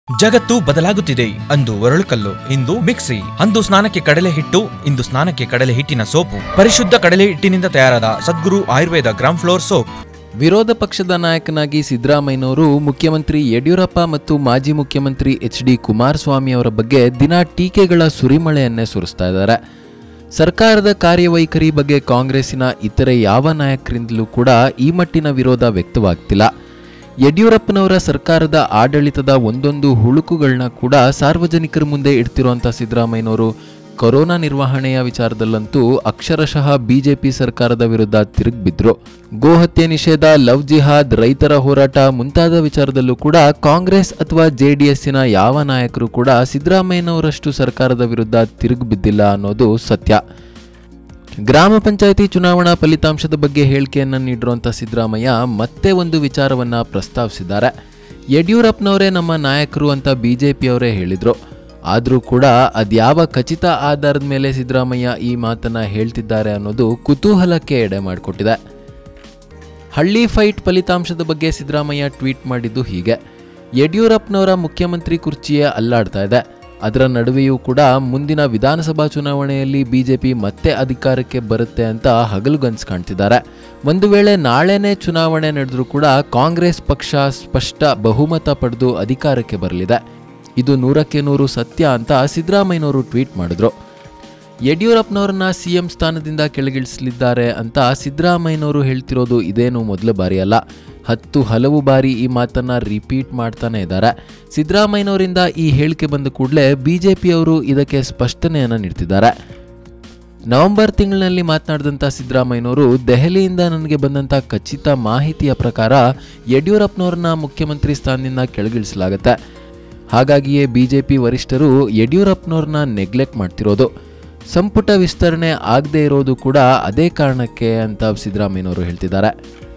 ಜಗತ್ತು ಬದಲಾಗುತ್ತಿದೆ. ಅಂದು ಒರಳುಕಲ್ಲು, ಇಂದು ಮಿಕ್ಸಿ. ಅಂದು ಸ್ನಾನಕ್ಕೆ ಕಡಲೆ ಹಿಟ್ಟು, ಇಂದು ಸ್ನಾನಕ್ಕೆ ಕಡಲೆ ಹಿಟ್ಟಿನ ಸೋಪು. ಪರಿಶುದ್ಧ ಕಡಲೆ ಹಿಟ್ಟಿನಿಂದ ತಯಾರಾದ Sadguru Ayurveda gram flour soap. ವಿರೋಧ ಪಕ್ಷದ ನಾಯಕನಾಗಿ ಸಿದ್ದರಾಮಯ್ಯನವರು ಮುಖ್ಯಮಂತ್ರಿ ಯಡಿಯೂರಪ್ಪ ಮತ್ತು ಮಾಜಿ ಮುಖ್ಯಮಂತ್ರಿ ಎಚ್.ಡಿ. ಕುಮಾರಸ್ವಾಮಿ ಅವರ ಬಗ್ಗೆ ದಿನ ಟೀಕೆಗಳ ಸುರಿಮಳೆಯನ್ನೇ ಸುರಿಸ್ತಾ ಇದ್ದಾರೆ. ಸರ್ಕಾರದ ಕಾರ್ಯವೈಖರಿ ಬಗ್ಗೆ ಕಾಂಗ್ರೆಸ್ಸಿನ ಇತರೆ ಯಾವ ನಾಯಕರಿಂದಲೂ ಕೂಡ ಈ ಮಟ್ಟಿನ ವಿರೋಧ ವ್ಯಕ್ತವಾಗ್ತಿಲ್ಲ. ಯಡಿಯೂರಪ್ಪನವರ ಸರ್ಕಾರದ ಆಡಳಿತದ ಒಂದೊಂದು ಹುಳುಕುಗಳನ್ನ ಕೂಡ ಸಾರ್ವಜನಿಕರ ಮುಂದೆ ಇಡ್ತಿರುವಂಥ ಸಿದ್ದರಾಮಯ್ಯನವರು ಕೊರೋನಾ ನಿರ್ವಹಣೆಯ ವಿಚಾರದಲ್ಲಂತೂ ಅಕ್ಷರಶಃ ಬಿಜೆಪಿ ಸರ್ಕಾರದ ವಿರುದ್ಧ ತಿರುಗಿಬಿದ್ರು. ಗೋಹತ್ಯೆ ನಿಷೇಧ, ಲವ್ ಜಿಹಾದ್, ರೈತರ ಹೋರಾಟ ಮುಂತಾದ ವಿಚಾರದಲ್ಲೂ ಕೂಡ ಕಾಂಗ್ರೆಸ್ ಅಥವಾ ಜೆಡಿಎಸ್ಸಿನ ಯಾವ ನಾಯಕರು ಕೂಡ ಸಿದ್ದರಾಮಯ್ಯನವರಷ್ಟು ಸರ್ಕಾರದ ವಿರುದ್ಧ ತಿರುಗಿಬಿದ್ದಿಲ್ಲ ಅನ್ನೋದು ಸತ್ಯ. ಗ್ರಾಮ ಪಂಚಾಯಿತಿ ಚುನಾವಣಾ ಫಲಿತಾಂಶದ ಬಗ್ಗೆ ಹೇಳಿಕೆಯನ್ನು ನೀಡಿರುವಂಥ ಸಿದ್ದರಾಮಯ್ಯ ಮತ್ತೆ ಒಂದು ವಿಚಾರವನ್ನು ಪ್ರಸ್ತಾವಿಸಿದ್ದಾರೆ. ಯಡಿಯೂರಪ್ಪನವರೇ ನಮ್ಮ ನಾಯಕರು ಅಂತ ಬಿಜೆಪಿಯವರೇ ಹೇಳಿದರು. ಆದರೂ ಕೂಡ ಅದ್ಯಾವ ಖಚಿತ ಆಧಾರದ ಮೇಲೆ ಸಿದ್ದರಾಮಯ್ಯ ಈ ಮಾತನ್ನು ಹೇಳ್ತಿದ್ದಾರೆ ಅನ್ನೋದು ಕುತೂಹಲಕ್ಕೆ ಎಡೆ ಮಾಡಿಕೊಟ್ಟಿದೆ. ಹಳ್ಳಿ ಫೈಟ್ ಫಲಿತಾಂಶದ ಬಗ್ಗೆ ಸಿದ್ದರಾಮಯ್ಯ ಟ್ವೀಟ್ ಮಾಡಿದ್ದು ಹೀಗೆ: ಯಡಿಯೂರಪ್ಪನವರ ಮುಖ್ಯಮಂತ್ರಿ ಕುರ್ಚಿಯೇ ಅಲ್ಲಾಡ್ತಾ ಇದೆ. ಅದರ ನಡುವೆಯೂ ಕೂಡ ಮುಂದಿನ ವಿಧಾನಸಭಾ ಚುನಾವಣೆಯಲ್ಲಿ ಬಿಜೆಪಿ ಮತ್ತೆ ಅಧಿಕಾರಕ್ಕೆ ಬರುತ್ತೆ ಅಂತ ಹಗಲುಗನಸು ಕಾಣ್ತಿದ್ದಾರೆ. ಒಂದು ವೇಳೆ ನಾಳೆನೇ ಚುನಾವಣೆ ನಡೆದರೂ ಕೂಡ ಕಾಂಗ್ರೆಸ್ ಪಕ್ಷ ಸ್ಪಷ್ಟ ಬಹುಮತ ಪಡೆದು ಅಧಿಕಾರಕ್ಕೆ ಬರಲಿದೆ. ಇದು 100ಕ್ಕೆ 100 ಸತ್ಯ ಅಂತ ಸಿದ್ದರಾಮಯ್ಯನವರು ಟ್ವೀಟ್ ಮಾಡಿದ್ರು. ಯಡಿಯೂರಪ್ಪನವರನ್ನ ಸಿಎಂ ಸ್ಥಾನದಿಂದ ಕೆಳಗಿಳಿಸಲಿದ್ದಾರೆ ಅಂತ ಸಿದ್ದರಾಮಯ್ಯನವರು ಹೇಳ್ತಿರೋದು ಇದೇನು ಮೊದಲ ಬಾರಿ ಅಲ್ಲ. ಹಲವು ಬಾರಿ ಈ ಮಾತನ್ನ ರಿಪೀಟ್ ಮಾಡ್ತಾನೆ ಇದ್ದಾರೆ. ಸಿದ್ದರಾಮಯ್ಯನವರಿಂದ ಈ ಹೇಳಿಕೆ ಬಂದ ಕೂಡಲೇ ಬಿಜೆಪಿಯವರು ಇದಕ್ಕೆ ಸ್ಪಷ್ಟನೆಯನ್ನು ನೀಡ್ತಿದ್ದಾರೆ. ನವೆಂಬರ್ ತಿಂಗಳಿನಲ್ಲಿ ಮಾತನಾಡಿದಂಥ ಸಿದ್ದರಾಮಯ್ಯನವರು, ದೆಹಲಿಯಿಂದ ನನಗೆ ಬಂದಂಥ ಖಚಿತ ಮಾಹಿತಿಯ ಪ್ರಕಾರ ಯಡಿಯೂರಪ್ಪನವ್ರನ್ನ ಮುಖ್ಯಮಂತ್ರಿ ಸ್ಥಾನದಿಂದ ಕೆಳಗಿಳಿಸಲಾಗುತ್ತೆ. ಹಾಗಾಗಿಯೇ ಬಿಜೆಪಿ ವರಿಷ್ಠರು ಯಡಿಯೂರಪ್ಪನವ್ರನ್ನ ನೆಗ್ಲೆಕ್ಟ್ ಮಾಡ್ತಿರೋದು. ಸಂಪುಟ ವಿಸ್ತರಣೆ ಆಗದೇ ಇರೋದು ಕೂಡ ಅದೇ ಕಾರಣಕ್ಕೆ ಅಂತ ಸಿದ್ದರಾಮಯ್ಯನವರು ಹೇಳ್ತಿದ್ದಾರೆ.